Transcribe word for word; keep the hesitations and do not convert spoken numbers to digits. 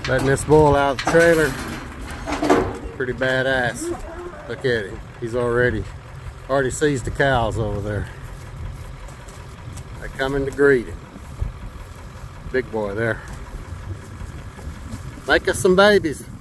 Letting this bull out of the trailer. Pretty badass. Look at him. He's already, already sees the cows over there. They're coming to greet him. Big boy there. Make us some babies.